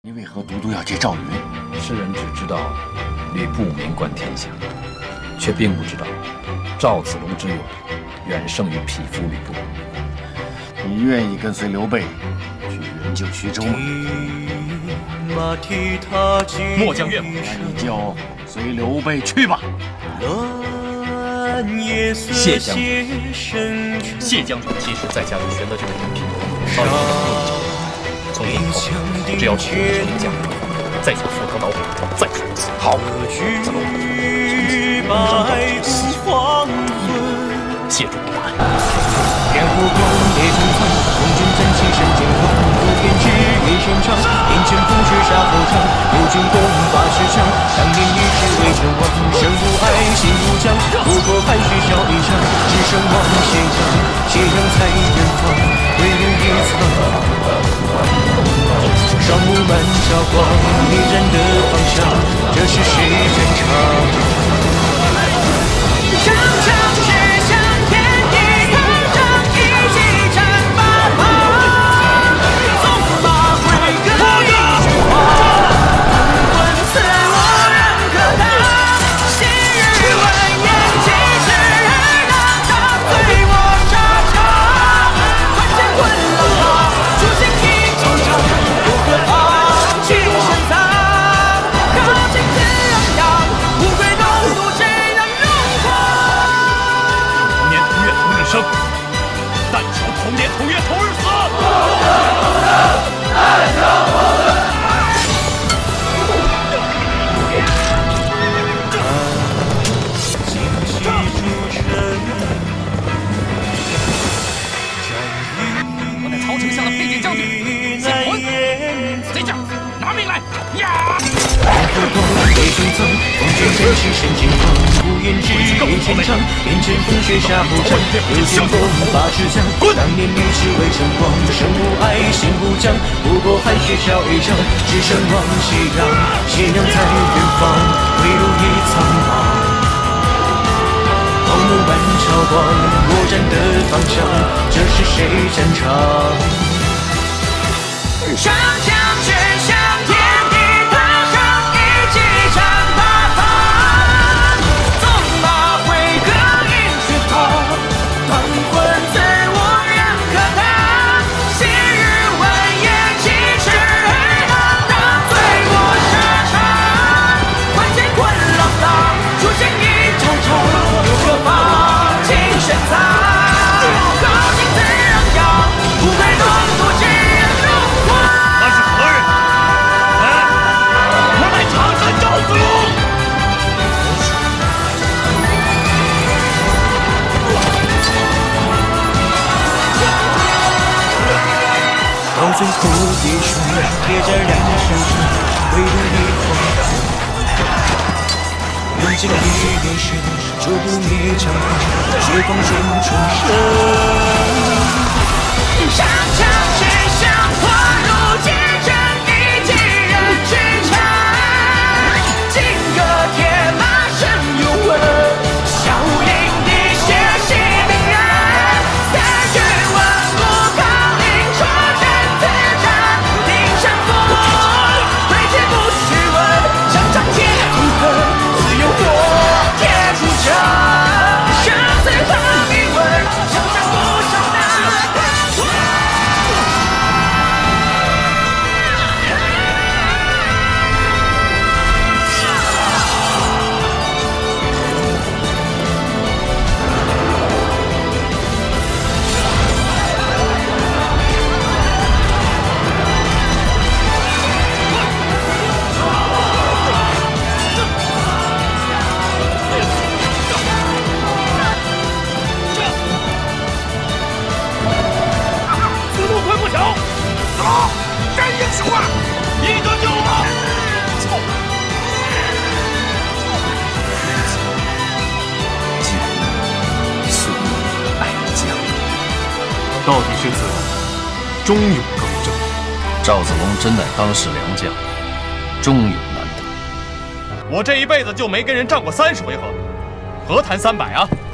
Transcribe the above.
你为何独独要接赵云？ 世人只知道吕布名冠天下，却并不知道赵子龙之勇远胜于匹夫吕布。 你愿意跟随刘备去援救徐州吗？ 末将愿往。 那你就随刘备去吧。 谢将军，谢将军，其实在家里选择这个人品，稍有不能交。从今以后，只要取得这名将，再下赴汤蹈火，再说一次。好，子龙，从此能谢主不难。 天湖光，烈正苍，红军战旗神剑光，不偏执一线长，眼前风雪杀后场，刘军攻把持强，当年一世为成王，生不爱，心不僵，不过还需笑一场，只剩望斜阳，斜阳在远方，归路一苍。双目满朝光，一战的方向，这是谁战场？上场指向天地，踏上一骑战八方，纵马挥戈一句话，混死我人可当。昔日文言七尺而当，当随我沙场，换乾坤浪荡，出现一周长，不可放弃深藏，靠近自昂扬，乌龟东渡谁能荣光？ 生，但求同年同月同日死。我乃曹丞相的飞剑将军，谢魂。贼将，拿命来！呀！ 烈正苍，红军战旗神剑光，不言之一线长，眼前风雪杀后场，刘军攻把持强，当年历史为争光，生无爱，心不僵，不过还需笑一场，只剩望斜阳，斜阳在远方，归路已苍茫。光目满朝光，我战的方向，这是谁战场？上将指向天地，踏上一骑战八方，纵马挥戈饮血汤，团魂自我人可当。昔日文言七尺而当，当随我沙场，换乾坤浪荡，出现一场场，不可放弃深藏，靠近自昂扬，不愧东渡之人荣光。到最后一双，别在两手上，挥动一晃，用尽一眼神，灼不灭长空，血光瞬重生。上场指向花如结阵，一骑人之长，金戈铁马神勇稳，笑迎地血洗名人，三军文武高领出战自战，定胜负，对决不虚问，上场皆痛恨，自有我铁出鞘，生死和命运，上场不上打。 到底是子龙忠勇更正。 赵子龙真乃当世良将，忠勇难得。 我这一辈子就没跟人战过30回合，何谈300啊？